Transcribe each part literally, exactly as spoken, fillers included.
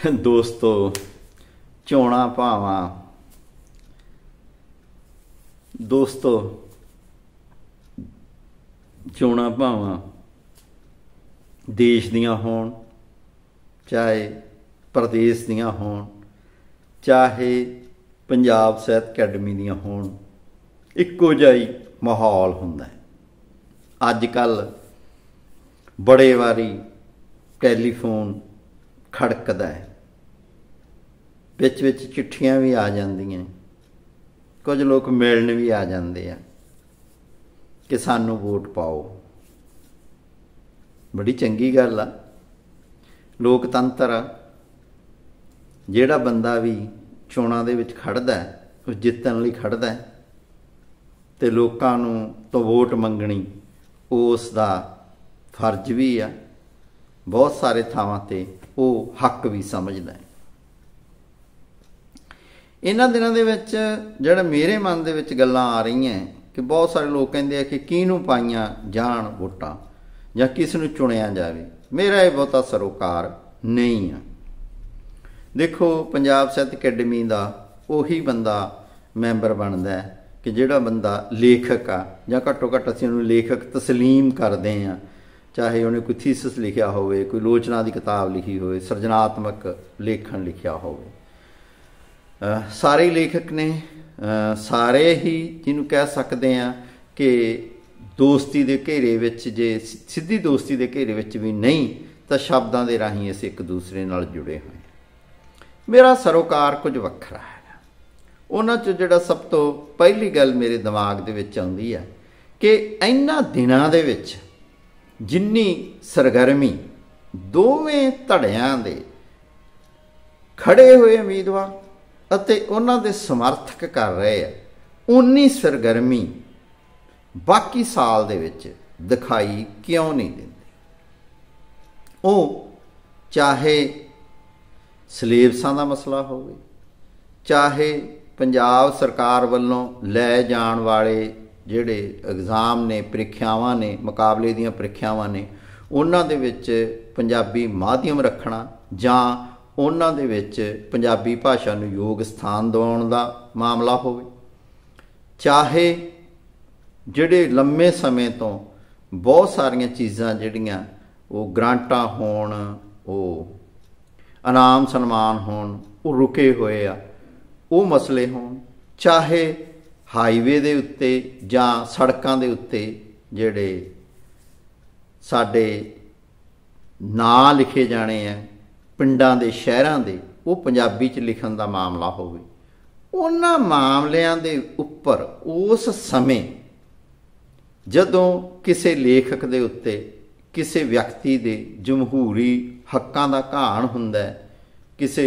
ਦੋਸਤੋ, ਚੋਣਾਂ ਭਾਵਾਂ ਦੋਸਤੋ ਚੋਣਾਂ ਭਾਵਾਂ ਦੇਸ਼ ਦੀਆਂ ਹੋਣ, ਚਾਹੇ ਪ੍ਰਦੇਸ਼ ਦੀਆਂ ਹੋਣ, ਚਾਹੇ ਪੰਜਾਬ ਸਾਹਿਤ ਅਕੈਡਮੀ ਦੀਆਂ ਹੋਣ, ਇੱਕੋ ਜਿਹਾ ਹੀ ਮਾਹੌਲ ਹੁੰਦਾ ਹੈ। ਅੱਜ ਕੱਲ੍ਹ ਬੜੇ ਵਾਰੀ ਟੈਲੀਫੋਨ ਖੜਕਦਾ ਹੈ, ਵਿੱਚ ਵਿੱਚ ਚਿੱਠੀਆਂ ਵੀ ਆ ਜਾਂਦੀਆਂ, ਕੁਝ ਲੋਕ ਮਿਲਣ ਵੀ ਆ ਜਾਂਦੇ ਆ ਕਿ ਸਾਨੂੰ ਵੋਟ ਪਾਓ। ਬੜੀ ਚੰਗੀ ਗੱਲ ਆ, ਲੋਕਤੰਤਰ ਆ। ਜਿਹੜਾ ਬੰਦਾ ਵੀ ਚੋਣਾਂ ਦੇ ਵਿੱਚ ਖੜ੍ਹਦਾ ਉਹ ਜਿੱਤਣ ਲਈ ਖੜ੍ਹਦਾ, ਅਤੇ ਲੋਕਾਂ ਨੂੰ ਤੋਂ ਵੋਟ ਮੰਗਣੀ ਉਸ ਦਾ ਫਰਜ਼ ਵੀ ਆ। ਬਹੁਤ ਸਾਰੇ ਥਾਵਾਂ 'ਤੇ ਉਹ ਹੱਕ ਵੀ ਸਮਝਦਾ। ਇਹਨਾਂ ਦਿਨਾਂ ਦੇ ਵਿੱਚ ਜਿਹੜਾ ਮੇਰੇ ਮਨ ਦੇ ਵਿੱਚ ਗੱਲਾਂ ਆ ਰਹੀਆਂ ਕਿ ਬਹੁਤ ਸਾਰੇ ਲੋਕ ਕਹਿੰਦੇ ਆ ਕਿ ਕਿਹਨੂੰ ਪਾਈਆਂ ਜਾਣ ਵੋਟਾਂ ਜਾਂ ਕਿਸ ਨੂੰ ਚੁਣਿਆ ਜਾਵੇ। ਮੇਰਾ ਇਹ ਬਹੁਤਾ ਸਰੋਕਾਰ ਨਹੀਂ ਆ। ਦੇਖੋ, ਪੰਜਾਬ ਸਾਹਿਤ ਅਕੈਡਮੀ ਦਾ ਉਹੀ ਬੰਦਾ ਮੈਂਬਰ ਬਣਦਾ ਕਿ ਜਿਹੜਾ ਬੰਦਾ ਲੇਖਕ ਆ, ਜਾਂ ਘੱਟੋ ਘੱਟ ਅਸੀਂ ਉਹਨੂੰ ਲੇਖਕ ਤਸਲੀਮ ਕਰਦੇ ਹਾਂ। ਚਾਹੇ ਉਹਨੇ ਕੋਈ ਥੀਸਿਸ ਲਿਖਿਆ ਹੋਵੇ, ਕੋਈ ਲੋਚਨਾ ਦੀ ਕਿਤਾਬ ਲਿਖੀ ਹੋਵੇ, ਸਿਰਜਣਾਤਮਕ ਲੇਖਣ ਲਿਖਿਆ ਹੋਵੇ। ਸਾਰੇ ਲੇਖਕ ਨੇ, ਸਾਰੇ ਹੀ ਜਿਹਨੂੰ ਕਹਿ ਸਕਦੇ ਹਾਂ ਕਿ ਦੋਸਤੀ ਦੇ ਘੇਰੇ ਵਿੱਚ, ਜੇ ਸਿੱਧੀ ਦੋਸਤੀ ਦੇ ਘੇਰੇ ਵਿੱਚ ਵੀ ਨਹੀਂ ਤਾਂ ਸ਼ਬਦਾਂ ਦੇ ਰਾਹੀਂ ਅਸੀਂ ਇੱਕ ਦੂਸਰੇ ਨਾਲ ਜੁੜੇ ਹੋਏ। ਮੇਰਾ ਸਰੋਕਾਰ ਕੁਝ ਵੱਖਰਾ ਹੈਗਾ। ਉਹਨਾਂ 'ਚ ਜਿਹੜਾ ਸਭ ਤੋਂ ਪਹਿਲੀ ਗੱਲ ਮੇਰੇ ਦਿਮਾਗ ਦੇ ਵਿੱਚ ਆਉਂਦੀ ਹੈ ਕਿ ਇਹਨਾਂ ਦਿਨਾਂ ਦੇ ਵਿੱਚ ਜਿੰਨੀ ਸਰਗਰਮੀ ਦੋਵੇਂ ਧੜਿਆਂ ਦੇ ਖੜ੍ਹੇ ਹੋਏ ਉਮੀਦਵਾਰ ਅਤੇ ਉਹਨਾਂ ਦੇ ਸਮਰਥਕ ਕਰ ਰਹੇ ਆ, ਉਨੀ ਸਰਗਰਮੀ ਬਾਕੀ ਸਾਲ ਦੇ ਵਿੱਚ ਦਿਖਾਈ ਕਿਉਂ ਨਹੀਂ ਦਿੰਦੀ। ਉਹ ਚਾਹੇ ਸਿਲੇਬਸਾਂ ਦਾ ਮਸਲਾ ਹੋਵੇ, ਚਾਹੇ ਪੰਜਾਬ ਸਰਕਾਰ ਵੱਲੋਂ ਲੈ ਜਾਣ ਵਾਲੇ ਜਿਹੜੇ ਐਗਜ਼ਾਮ ਨੇ, ਪ੍ਰੀਖਿਆਵਾਂ ਨੇ, ਮੁਕਾਬਲੇ ਦੀਆਂ ਪ੍ਰੀਖਿਆਵਾਂ ਨੇ, ਉਹਨਾਂ ਦੇ ਵਿੱਚ ਪੰਜਾਬੀ ਮਾਧਿਅਮ ਰੱਖਣਾ ਜਾਂ ਉਹਨਾਂ ਦੇ ਵਿੱਚ ਪੰਜਾਬੀ ਭਾਸ਼ਾ ਨੂੰ ਯੋਗ ਸਥਾਨ ਦਿਵਾਉਣ ਦਾ ਮਾਮਲਾ ਹੋਵੇ, ਚਾਹੇ ਜਿਹੜੇ ਲੰਮੇ ਸਮੇਂ ਤੋਂ ਬਹੁਤ ਸਾਰੀਆਂ ਚੀਜ਼ਾਂ ਜਿਹੜੀਆਂ ਉਹ ਗ੍ਰਾਂਟਾਂ ਹੋਣ, ਉਹ ਇਨਾਮ ਸਨਮਾਨ ਹੋਣ, ਉਹ ਰੁਕੇ ਹੋਏ ਆ, ਉਹ ਮਸਲੇ ਹੋਣ, ਚਾਹੇ ਹਾਈਵੇ ਦੇ ਉੱਤੇ ਜਾਂ ਸੜਕਾਂ ਦੇ ਉੱਤੇ ਜਿਹੜੇ ਸਾਡੇ ਨਾਂ ਲਿਖੇ ਜਾਣੇ ਆ ਪਿੰਡਾਂ ਦੇ, ਸ਼ਹਿਰਾਂ ਦੇ, ਉਹ ਪੰਜਾਬੀ 'ਚ ਲਿਖਣ ਦਾ ਮਾਮਲਾ ਹੋਵੇ। ਉਹਨਾਂ ਮਾਮਲਿਆਂ ਦੇ ਉੱਪਰ ਉਸ ਸਮੇਂ ਜਦੋਂ ਕਿਸੇ ਲੇਖਕ ਦੇ ਉੱਤੇ, ਕਿਸੇ ਵਿਅਕਤੀ ਦੇ ਜਮਹੂਰੀ ਹੱਕਾਂ ਦਾ ਘਾਣ ਹੁੰਦਾ, ਕਿਸੇ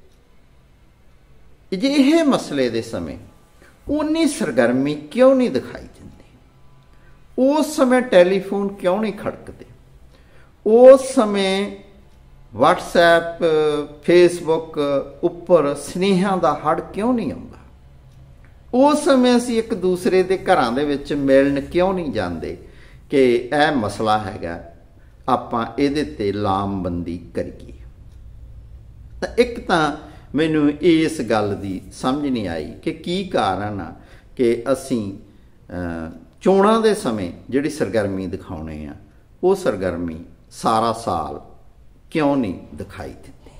ਅਜਿਹੇ ਮਸਲੇ ਦੇ ਸਮੇਂ ਉਨੀ ਸਰਗਰਮੀ ਕਿਉਂ ਨਹੀਂ ਦਿਖਾਈ ਦਿੰਦੀ। ਉਸ ਸਮੇਂ ਟੈਲੀਫੋਨ ਕਿਉਂ ਨਹੀਂ ਖੜਕਦੇ। ਉਸ ਸਮੇਂ ਵਟਸਐਪ, ਫੇਸਬੁੱਕ ਉੱਪਰ ਸੁਨੇਹਿਆਂ ਦਾ ਹੜ ਕਿਉਂ ਨਹੀਂ ਆਉਂਦਾ। ਉਸ ਸਮੇਂ ਅਸੀਂ ਇੱਕ ਦੂਸਰੇ ਦੇ ਘਰਾਂ ਦੇ ਵਿੱਚ ਮਿਲਣ ਕਿਉਂ ਨਹੀਂ ਜਾਂਦੇ ਕਿ ਇਹ ਮਸਲਾ ਹੈਗਾ, ਆਪਾਂ ਇਹਦੇ 'ਤੇ ਲਾਮਬੰਦੀ ਕਰੀਏ। ਤਾਂ ਇੱਕ ਤਾਂ ਮੈਨੂੰ ਇਸ ਗੱਲ ਦੀ ਸਮਝ ਨਹੀਂ ਆਈ ਕਿ ਕੀ ਕਾਰਨ ਆ ਕਿ ਅਸੀਂ ਚੋਣਾਂ ਦੇ ਸਮੇਂ ਜਿਹੜੀ ਸਰਗਰਮੀ ਦਿਖਾਉਣੇ ਆ, ਉਹ ਸਰਗਰਮੀ ਸਾਰਾ ਸਾਲ ਕਿਉਂ ਨਹੀਂ ਦਿਖਾਈ ਦਿੰਦੀ।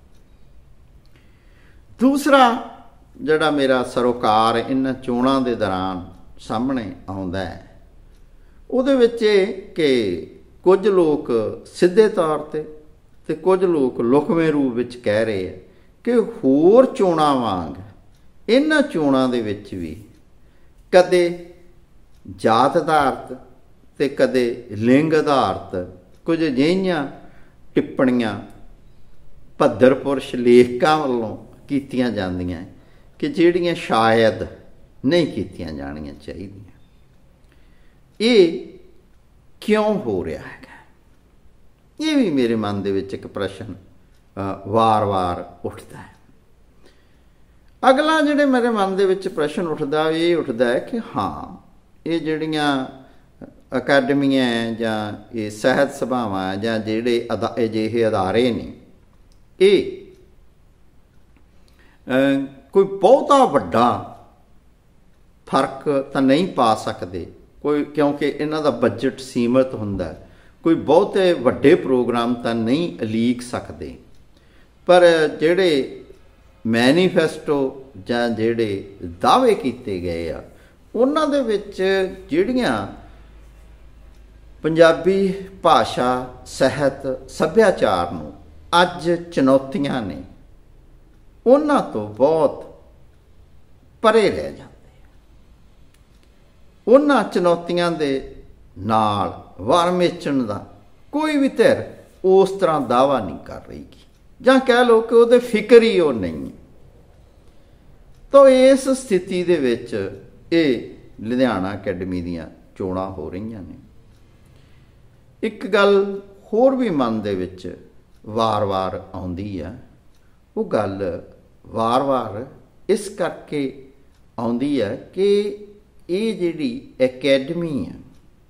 ਦੂਸਰਾ ਜਿਹੜਾ ਮੇਰਾ ਸਰੋਕਾਰ ਇਹਨਾਂ ਚੋਣਾਂ ਦੇ ਦੌਰਾਨ ਸਾਹਮਣੇ ਆਉਂਦਾ ਹੈ, ਉਹਦੇ ਵਿੱਚ ਇਹ ਕਿ ਕੁਝ ਲੋਕ ਸਿੱਧੇ ਤੌਰ 'ਤੇ ਅਤੇ ਕੁਝ ਲੋਕ ਲੁਕਵੇਂ ਰੂਪ ਵਿੱਚ ਕਹਿ ਰਹੇ ਆ ਕਿ ਹੋਰ ਚੋਣਾਂ ਵਾਂਗ ਇਹਨਾਂ ਚੋਣਾਂ ਦੇ ਵਿੱਚ ਵੀ ਕਦੇ ਜਾਤ ਆਧਾਰਿਤ ਅਤੇ ਕਦੇ ਲਿੰਗ ਆਧਾਰਿਤ ਕੁਝ ਅਜਿਹੀਆਂ ਟਿੱਪਣੀਆਂ ਭੱਦਰ ਪੁਰਸ਼ ਲੇਖਕਾਂ ਵੱਲੋਂ ਕੀਤੀਆਂ ਜਾਂਦੀਆਂ ਕਿ ਜਿਹੜੀਆਂ ਸ਼ਾਇਦ ਨਹੀਂ ਕੀਤੀਆਂ ਜਾਣੀਆਂ ਚਾਹੀਦੀਆਂ। ਇਹ ਕਿਉਂ ਹੋ ਰਿਹਾ ਹੈਗਾ? ਇਹ ਵੀ ਮੇਰੇ ਮਨ ਦੇ ਵਿੱਚ ਇੱਕ ਪ੍ਰਸ਼ਨ ਵਾਰ-ਵਾਰ ਉੱਠਦਾ ਹੈ। ਅਗਲਾ ਜਿਹੜੇ ਮੇਰੇ ਮਨ ਦੇ ਵਿੱਚ ਪ੍ਰਸ਼ਨ ਉੱਠਦਾ, ਇਹ ਉੱਠਦਾ ਹੈ ਕਿ ਹਾਂ, ਇਹ ਜਿਹੜੀਆਂ ਅਕੈਡਮੀਆਂ ਜਾਂ ਇਹ ਸਾਹਿਤ ਸਭਾਵਾਂ ਜਾਂ ਜਿਹੜੇ ਅਦਾ ਅਜਿਹੇ ਅਦਾਰੇ ਨੇ, ਇਹ ਕੋਈ ਬਹੁਤਾ ਵੱਡਾ ਫਰਕ ਤਾਂ ਨਹੀਂ ਪਾ ਸਕਦੇ ਕੋਈ, ਕਿਉਂਕਿ ਇਹਨਾਂ ਦਾ ਬਜਟ ਸੀਮਤ ਹੁੰਦਾ। ਕੋਈ ਬਹੁਤੇ ਵੱਡੇ ਪ੍ਰੋਗਰਾਮ ਤਾਂ ਨਹੀਂ ਉਲੀਕ ਸਕਦੇ, ਪਰ ਜਿਹੜੇ ਮੈਨੀਫੈਸਟੋ ਜਾਂ ਜਿਹੜੇ ਦਾਅਵੇ ਕੀਤੇ ਗਏ ਆ ਉਹਨਾਂ ਦੇ ਵਿੱਚ ਜਿਹੜੀਆਂ ਪੰਜਾਬੀ ਭਾਸ਼ਾ, ਸਾਹਿਤ, ਸੱਭਿਆਚਾਰ ਨੂੰ ਅੱਜ ਚੁਣੌਤੀਆਂ ਨੇ, ਉਹਨਾਂ ਤੋਂ ਬਹੁਤ ਪਰੇ ਰਹਿ ਜਾਂਦੇ। ਉਹਨਾਂ ਚੁਣੌਤੀਆਂ ਦੇ ਨਾਲ ਵਾਰ ਮੇਚਣ ਦਾ ਕੋਈ ਵੀ ਧਿਰ ਉਸ ਤਰ੍ਹਾਂ ਦਾਅਵਾ ਨਹੀਂ ਕਰ ਰਹੀ, ਜਾਂ ਕਹਿ ਲਓ ਕਿ ਉਹਦੇ ਫਿਕਰ ਹੀ ਉਹ ਨਹੀਂ ਹੈ। ਤਾਂ ਇਸ ਸਥਿਤੀ ਦੇ ਵਿੱਚ ਇਹ ਲੁਧਿਆਣਾ ਅਕੈਡਮੀ ਦੀਆਂ ਚੋਣਾਂ ਹੋ ਰਹੀਆਂ ਨੇ। ਇੱਕ ਗੱਲ ਹੋਰ ਵੀ ਮਨ ਦੇ ਵਿੱਚ ਵਾਰ-ਵਾਰ ਆਉਂਦੀ ਆ, ਉਹ ਗੱਲ ਵਾਰ-ਵਾਰ ਇਸ ਕਰਕੇ ਆਉਂਦੀ ਹੈ ਕਿ ਇਹ ਜਿਹੜੀ ਅਕੈਡਮੀ ਹੈ,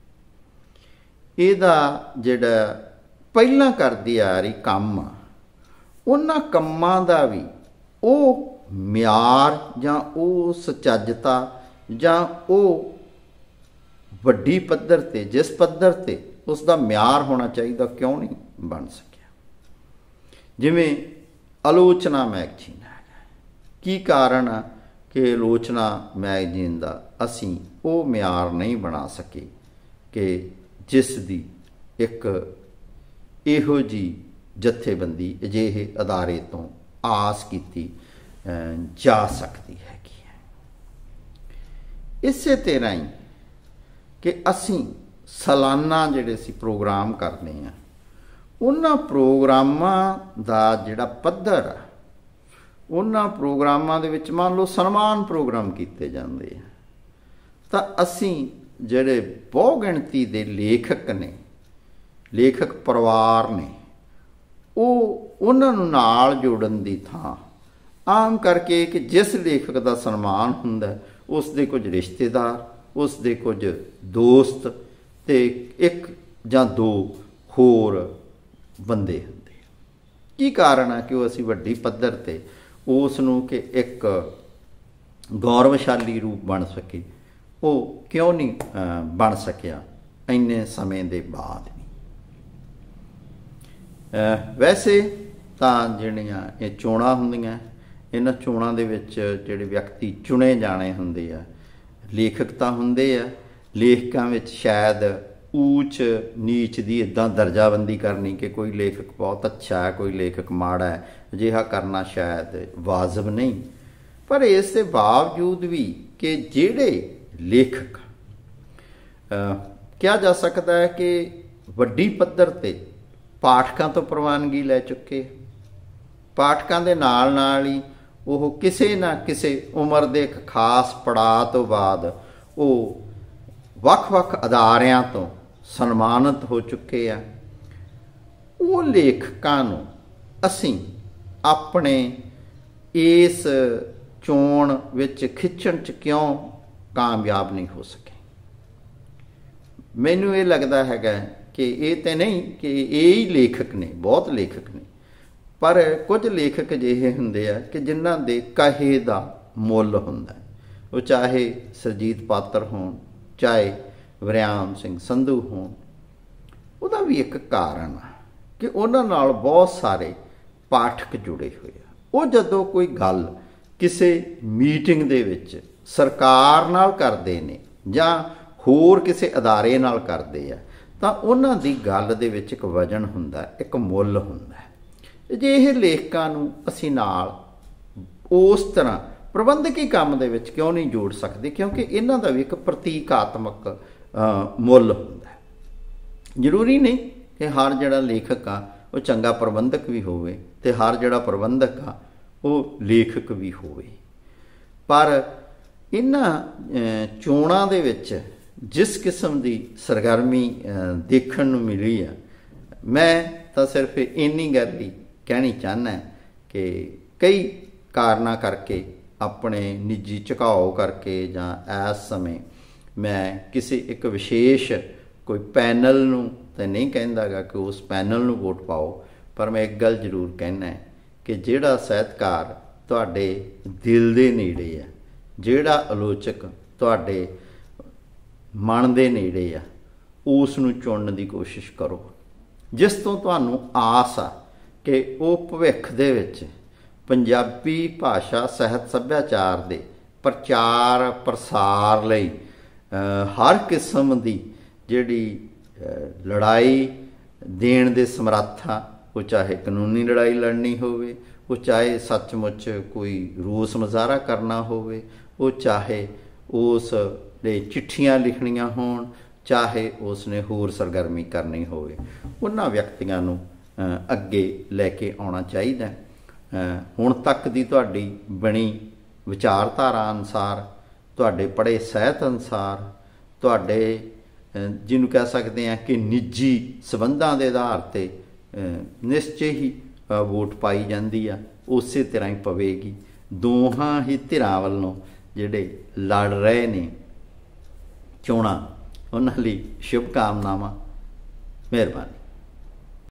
ਇਹਦਾ ਜਿਹੜਾ ਪਹਿਲਾਂ ਕਰਦੀ ਆ ਰਹੀ ਕੰਮ ਆ, ਉਹਨਾਂ ਕੰਮਾਂ ਦਾ ਵੀ ਉਹ ਮਿਆਰ ਜਾਂ ਉਹ ਸੁਚੱਜਤਾ ਜਾਂ ਉਹ ਵੱਡੀ ਪੱਧਰ 'ਤੇ, ਜਿਸ ਪੱਧਰ 'ਤੇ ਉਸ ਦਾ ਮਿਆਰ ਹੋਣਾ ਚਾਹੀਦਾ, ਕਿਉਂ ਨਹੀਂ ਬਣ ਸਕਿਆ। ਜਿਵੇਂ ਆਲੋਚਨਾ ਮੈਗਜ਼ੀਨ ਹੈਗਾ, ਕੀ ਕਾਰਨ ਆ ਕਿ ਆਲੋਚਨਾ ਮੈਗਜ਼ੀਨ ਦਾ ਅਸੀਂ ਉਹ ਮਿਆਰ ਨਹੀਂ ਬਣਾ ਸਕੇ ਕਿ ਜਿਸ ਦੀ ਇੱਕ ਇਹੋ ਜਿਹੀ ਜਥੇਬੰਦੀ, ਅਜਿਹੇ ਅਦਾਰੇ ਤੋਂ ਆਸ ਕੀਤੀ ਜਾ ਸਕਦੀ ਹੈਗੀ ਹੈ। ਇਸੇ ਤਰ੍ਹਾਂ ਹੀ ਕਿ ਅਸੀਂ ਸਾਲਾਨਾ ਜਿਹੜੇ ਅਸੀਂ ਪ੍ਰੋਗਰਾਮ ਕਰਦੇ ਹਾਂ, ਉਹਨਾਂ ਪ੍ਰੋਗਰਾਮਾਂ ਦਾ ਜਿਹੜਾ ਪੱਧਰ ਆ, ਉਹਨਾਂ ਪ੍ਰੋਗਰਾਮਾਂ ਦੇ ਵਿੱਚ ਮੰਨ ਲਓ ਸਨਮਾਨ ਪ੍ਰੋਗਰਾਮ ਕੀਤੇ ਜਾਂਦੇ ਆ, ਤਾਂ ਅਸੀਂ ਜਿਹੜੇ ਬਹੁ ਗਿਣਤੀ ਦੇ ਲੇਖਕ ਨੇ, ਲੇਖਕ ਪਰਿਵਾਰ ਨੇ, ਉਹ ਉਹਨਾਂ ਨੂੰ ਨਾਲ ਜੋੜਨ ਦੀ ਥਾਂ ਆਮ ਕਰਕੇ ਕਿ ਜਿਸ ਲੇਖਕ ਦਾ ਸਨਮਾਨ ਹੁੰਦਾ ਉਸ ਦੇ ਕੁਝ ਰਿਸ਼ਤੇਦਾਰ, ਉਸ ਦੇ ਕੁਝ ਦੋਸਤ ਤੇ ਇੱਕ ਜਾਂ ਦੋ ਹੋਰ ਬੰਦੇ ਹੁੰਦੇ। ਕੀ ਕਾਰਨ ਆ ਕਿ ਉਹ ਅਸੀਂ ਵੱਡੀ ਪੱਧਰ 'ਤੇ ਉਸ ਨੂੰ ਕਿ ਇੱਕ ਗੌਰਵਸ਼ਾਲੀ ਰੂਪ ਬਣ ਸਕੇ, ਉਹ ਕਿਉਂ ਨਹੀਂ ਬਣ ਸਕਿਆ ਇੰਨੇ ਸਮੇਂ ਦੇ ਬਾਅਦ ਵੀ। ਵੈਸੇ ਤਾਂ ਜਿਹੜੀਆਂ ਇਹ ਚੋਣਾਂ ਹੁੰਦੀਆਂ, ਇਹਨਾਂ ਚੋਣਾਂ ਦੇ ਵਿੱਚ ਜਿਹੜੇ ਵਿਅਕਤੀ ਚੁਣੇ ਜਾਣੇ ਹੁੰਦੇ ਆ, ਲੇਖਕ ਤਾਂ ਹੁੰਦੇ ਆ। ਲੇਖਕਾਂ ਵਿੱਚ ਸ਼ਾਇਦ ਊਚ ਨੀਚ ਦੀ ਇੱਦਾਂ ਦਰਜਾਬੰਦੀ ਕਰਨੀ ਕਿ ਕੋਈ ਲੇਖਕ ਬਹੁਤ ਅੱਛਾ ਹੈ, ਕੋਈ ਲੇਖਕ ਮਾੜਾ ਹੈ, ਅਜਿਹਾ ਕਰਨਾ ਸ਼ਾਇਦ ਵਾਜਬ ਨਹੀਂ। ਪਰ ਇਸ ਦੇ ਬਾਵਜੂਦ ਵੀ ਕਿ ਜਿਹੜੇ ਲੇਖਕ ਕਿਹਾ ਜਾ ਸਕਦਾ ਹੈ ਕਿ ਵੱਡੀ ਪੱਧਰ 'ਤੇ ਪਾਠਕਾਂ ਤੋਂ ਪ੍ਰਵਾਨਗੀ ਲੈ ਚੁੱਕੇ, ਪਾਠਕਾਂ ਦੇ ਨਾਲ ਨਾਲ ਹੀ ਉਹ ਕਿਸੇ ਨਾ ਕਿਸੇ ਉਮਰ ਦੇ ਇੱਕ ਖਾਸ ਪੜਾਅ ਤੋਂ ਬਾਅਦ ਉਹ ਵੱਖ-ਵੱਖ ਅਦਾਰਿਆਂ ਤੋਂ ਸਨਮਾਨਿਤ ਹੋ ਚੁੱਕੇ ਆ। ਉਹ ਲੇਖਕਾਂ ਨੂੰ ਅਸੀਂ ਆਪਣੇ ਇਸ ਚੋਣ ਵਿੱਚ ਖਿੱਚਣ 'ਚ ਕਿਉਂ ਕਾਮਯਾਬ ਨਹੀਂ ਹੋ ਸਕੇ? ਮੈਨੂੰ ਇਹ ਲੱਗਦਾ ਹੈਗਾ ਕਿ ਇਹ ਤਾਂ ਨਹੀਂ ਕਿ ਇਹ ਹੀ ਲੇਖਕ ਨੇ, ਬਹੁਤ ਲੇਖਕ ਨੇ, ਪਰ ਕੁਝ ਲੇਖਕ ਅਜਿਹੇ ਹੁੰਦੇ ਆ ਕਿ ਜਿਨ੍ਹਾਂ ਦੇ ਕਹੇ ਦਾ ਮੁੱਲ ਹੁੰਦਾ। ਉਹ ਚਾਹੇ ਸੁਰਜੀਤ ਪਾਤਰ ਹੋਣ, ਚਾਹੇ ਵਰਿਆਮ ਸਿੰਘ ਸੰਧੂ ਹੋਣ। ਉਹਦਾ ਵੀ ਇੱਕ ਕਾਰਨ ਆ ਕਿ ਉਹਨਾਂ ਨਾਲ ਬਹੁਤ ਸਾਰੇ ਪਾਠਕ ਜੁੜੇ ਹੋਏ ਆ। ਉਹ ਜਦੋਂ ਕੋਈ ਗੱਲ ਕਿਸੇ ਮੀਟਿੰਗ ਦੇ ਵਿੱਚ ਸਰਕਾਰ ਨਾਲ ਕਰਦੇ ਨੇ ਜਾਂ ਹੋਰ ਕਿਸੇ ਅਦਾਰੇ ਨਾਲ ਕਰਦੇ ਆ, ਤਾਂ ਉਹਨਾਂ ਦੀ ਗੱਲ ਦੇ ਵਿੱਚ ਇੱਕ ਵਜਨ ਹੁੰਦਾ, ਇੱਕ ਮੁੱਲ ਹੁੰਦਾ। ਜੇ ਇਹ ਲੇਖਕਾਂ ਨੂੰ ਅਸੀਂ ਨਾਲ ਉਸ ਤਰ੍ਹਾਂ ਪ੍ਰਬੰਧਕੀ ਕੰਮ ਦੇ ਵਿੱਚ ਕਿਉਂ ਨਹੀਂ ਜੋੜ ਸਕਦੇ? ਕਿਉਂਕਿ ਇਹਨਾਂ ਦਾ ਵੀ ਇੱਕ ਪ੍ਰਤੀਕਾਤਮਕ ਮੁੱਲ ਹੁੰਦਾ। ਜ਼ਰੂਰੀ ਨਹੀਂ ਕਿ ਹਰ ਜਿਹੜਾ ਲੇਖਕ ਆ ਉਹ ਚੰਗਾ ਪ੍ਰਬੰਧਕ ਵੀ ਹੋਵੇ ਅਤੇ ਹਰ ਜਿਹੜਾ ਪ੍ਰਬੰਧਕ ਆ ਉਹ ਲੇਖਕ ਵੀ ਹੋਵੇ। ਪਰ ਇਹਨਾਂ ਚੋਣਾਂ ਦੇ ਵਿੱਚ ਜਿਸ ਕਿਸਮ ਦੀ ਸਰਗਰਮੀ ਦੇਖਣ ਨੂੰ ਮਿਲੀ ਆ, ਮੈਂ ਤਾਂ ਸਿਰਫ ਇੰਨੀ ਗੱਲ ਹੀ ਕਹਿਣੀ ਚਾਹੁੰਦਾ ਕਿ ਕਈ ਕਾਰਨਾਂ ਕਰਕੇ, ਆਪਣੇ ਨਿੱਜੀ ਝੁਕਾਓ ਕਰਕੇ, ਜਾਂ ਇਸ ਸਮੇਂ ਮੈਂ ਕਿਸੇ ਇੱਕ ਵਿਸ਼ੇਸ਼ ਕੋਈ ਪੈਨਲ ਨੂੰ ਤਾਂ ਨਹੀਂ ਕਹਿੰਦਾ ਗਾ ਕਿ ਉਸ ਪੈਨਲ ਨੂੰ ਵੋਟ ਪਾਓ, ਪਰ ਮੈਂ ਇੱਕ ਗੱਲ ਜ਼ਰੂਰ ਕਹਿਣਾ ਕਿ ਜਿਹੜਾ ਸਾਹਿਤਕਾਰ ਤੁਹਾਡੇ ਦਿਲ ਦੇ ਨੇੜੇ ਆ, ਜਿਹੜਾ ਆਲੋਚਕ ਤੁਹਾਡੇ ਮਨ ਦੇ ਨੇੜੇ ਆ, ਉਸ ਨੂੰ ਚੁਣਨ ਦੀ ਕੋਸ਼ਿਸ਼ ਕਰੋ, ਜਿਸ ਤੋਂ ਤੁਹਾਨੂੰ ਆਸ ਆ ਕਿ ਉਹ ਭਵਿੱਖ ਦੇ ਵਿੱਚ ਪੰਜਾਬੀ ਭਾਸ਼ਾ ਸਾਹਿਤ ਸੱਭਿਆਚਾਰ ਦੇ ਪ੍ਰਚਾਰ ਪ੍ਰਸਾਰ ਲਈ ਹਰ ਕਿਸਮ ਦੀ ਜਿਹੜੀ ਲੜਾਈ ਦੇਣ ਦੇ ਸਮਰੱਥ ਆ। ਉਹ ਚਾਹੇ ਕਾਨੂੰਨੀ ਲੜਾਈ ਲੜਨੀ ਹੋਵੇ, ਉਹ ਚਾਹੇ ਸੱਚਮੁੱਚ ਕੋਈ ਰੋਸ ਮੁਜ਼ਾਹਰਾ ਕਰਨਾ ਹੋਵੇ, ਉਹ ਚਾਹੇ ਉਸ ਦੇ ਚਿੱਠੀਆਂ ਲਿਖਣੀਆਂ ਹੋਣ, ਚਾਹੇ ਉਸ ਨੇ ਹੋਰ ਸਰਗਰਮੀ ਕਰਨੀ ਹੋਵੇ, ਉਹਨਾਂ ਵਿਅਕਤੀਆਂ ਨੂੰ ਅੱਗੇ ਲੈ ਕੇ ਆਉਣਾ ਚਾਹੀਦਾ। ਹੁਣ ਤੱਕ ਦੀ ਤੁਹਾਡੀ ਬਣੀ ਵਿਚਾਰਧਾਰਾ ਅਨੁਸਾਰ, ਤੁਹਾਡੇ ਪੜ੍ਹੇ ਸਾਹਿਤ ਅਨੁਸਾਰ, ਤੁਹਾਡੇ ਜਿਹਨੂੰ ਕਹਿ ਸਕਦੇ ਹਾਂ ਕਿ ਨਿੱਜੀ ਸੰਬੰਧਾਂ ਦੇ ਆਧਾਰ 'ਤੇ ਨਿਸ਼ਚੇ ਹੀ ਵੋਟ ਪਾਈ ਜਾਂਦੀ ਆ, ਉਸੇ ਤਰ੍ਹਾਂ ਹੀ ਪਵੇਗੀ। ਦੋਹਾਂ ਹੀ ਧਿਰਾਂ ਵੱਲੋਂ ਜਿਹੜੇ ਲੜ ਰਹੇ ਨੇ ਚੋਣਾਂ, ਉਹਨਾਂ ਲਈ ਸ਼ੁਭ ਕਾਮਨਾਵਾਂ। ਮਿਹਰਬਾਨੀ।